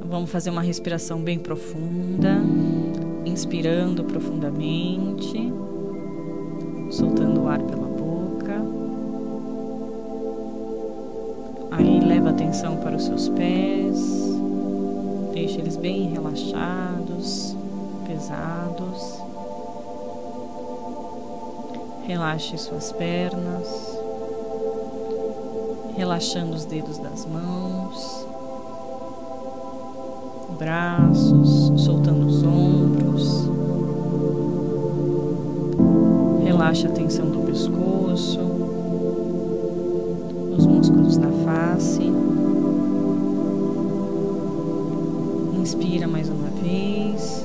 Vamos fazer uma respiração bem profunda, inspirando profundamente, soltando o ar pela boca. Aí leva a atenção para os seus pés, deixa eles bem relaxados, pesados. Relaxe suas pernas, relaxando os dedos das mãos, braços, soltando os ombros. Relaxe a tensão do pescoço, os músculos da face. Inspira mais uma vez.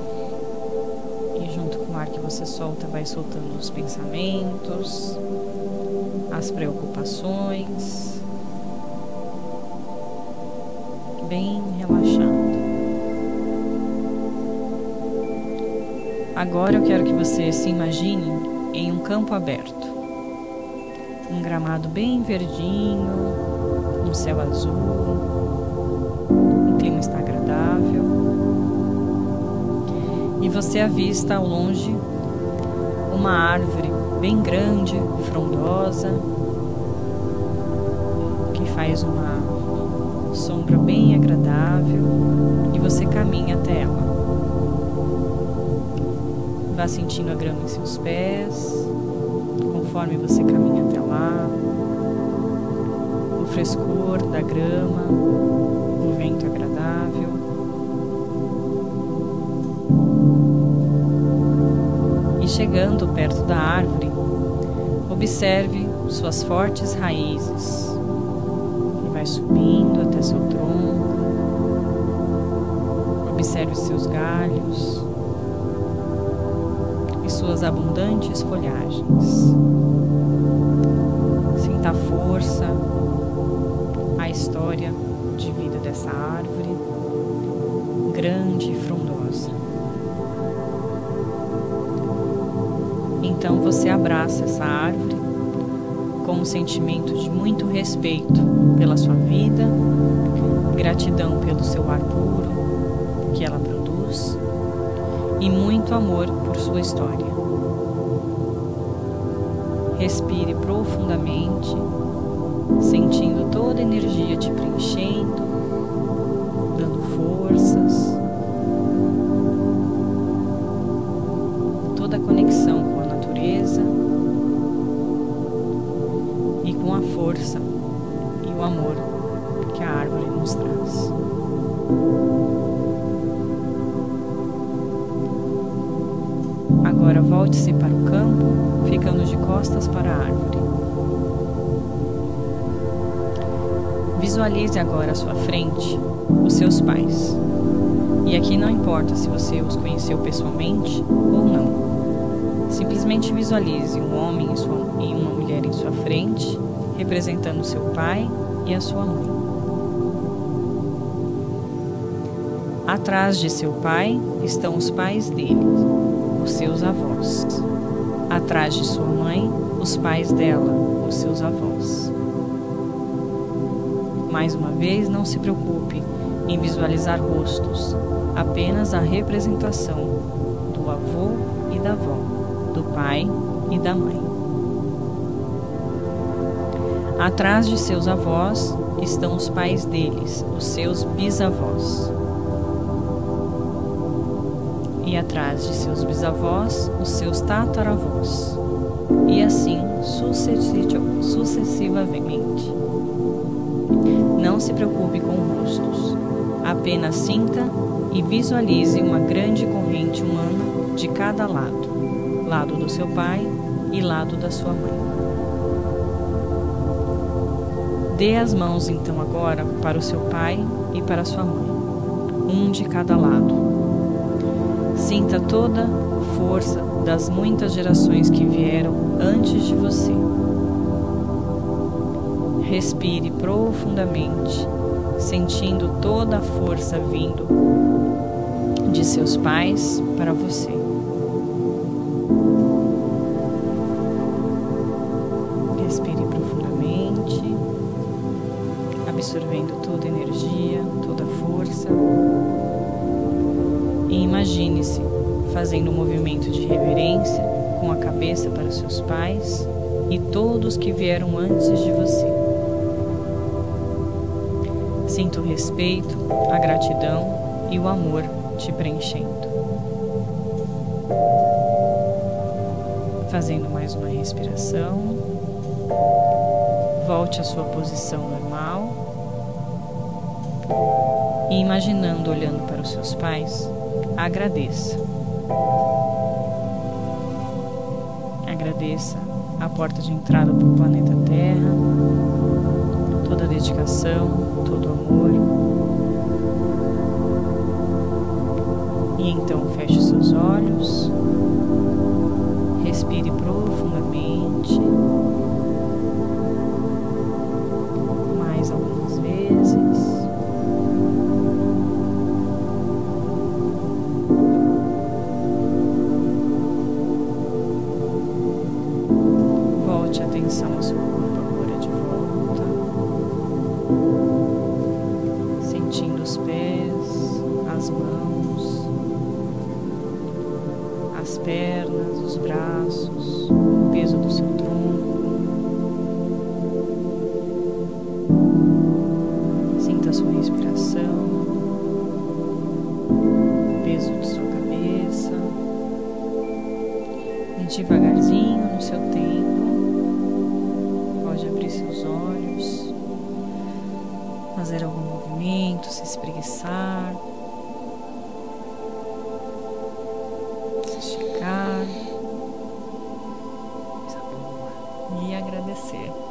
E junto com o ar que você solta, vai soltando os pensamentos, as preocupações. Bem relaxando. Agora eu quero que você se imagine em um campo aberto. Um gramado bem verdinho, um céu azul, um clima está agradável. E você avista ao longe uma árvore bem grande, frondosa, que faz uma sombra bem agradável, e você caminha até ela. Vá sentindo a grama em seus pés, conforme você caminha até lá, o frescor da grama, o vento agradável. E chegando perto da árvore, observe suas fortes raízes. Vai subindo até seu tronco. Observe seus galhos e suas abundantes folhagens. Sinta a força, a história de vida dessa árvore, grande e frondosa. Então você abraça essa árvore com um sentimento de muito respeito pela sua vida, gratidão pelo seu ar puro que ela produz e muito amor por sua história. Respire profundamente, sentindo toda a energia te preenchendo, dando forças, toda a conexão com a natureza e com a força e o amor que a árvore nos traz. Agora volte-se para o campo, ficando de costas para a árvore. Visualize agora à sua frente os seus pais. E aqui não importa se você os conheceu pessoalmente ou não. Simplesmente visualize um homem e uma mulher em sua frente, representando seu pai e a sua mãe. Atrás de seu pai estão os pais dele, os seus avós. Atrás de sua mãe, os pais dela, os seus avós. Mais uma vez, não se preocupe em visualizar rostos, apenas a representação do avô e da avó, do pai e da mãe. Atrás de seus avós estão os pais deles, os seus bisavós. E atrás de seus bisavós, os seus tataravós. E assim sucessivamente. Não se preocupe com rostos. Apenas sinta e visualize uma grande corrente humana de cada lado. Lado do seu pai e lado da sua mãe. Dê as mãos então agora para o seu pai e para a sua mãe. Um de cada lado. Sinta toda a força das muitas gerações que vieram antes de você. Respire profundamente, sentindo toda a força vindo de seus pais para você. Respire profundamente, absorvendo toda a energia, toda a força. Imagine-se fazendo um movimento de reverência com a cabeça para os seus pais e todos que vieram antes de você. Sinta o respeito, a gratidão e o amor te preenchendo. Fazendo mais uma respiração, volte à sua posição normal e, imaginando olhando para os seus pais, agradeça. Agradeça a porta de entrada para o planeta Terra, toda a dedicação, todo o amor. E então feche seus olhos, respire profundamente, mais algumas vezes. Volte a atenção ao seu corpo agora de volta, sentindo os pés, as mãos, as pernas, os braços, o peso do seu tronco. Sinta a sua respiração, o peso de sua cabeça. E devagarzinho, no seu tempo, pode abrir seus olhos, fazer algum movimento, se espreguiçar, se esticar, coisa boa, e agradecer.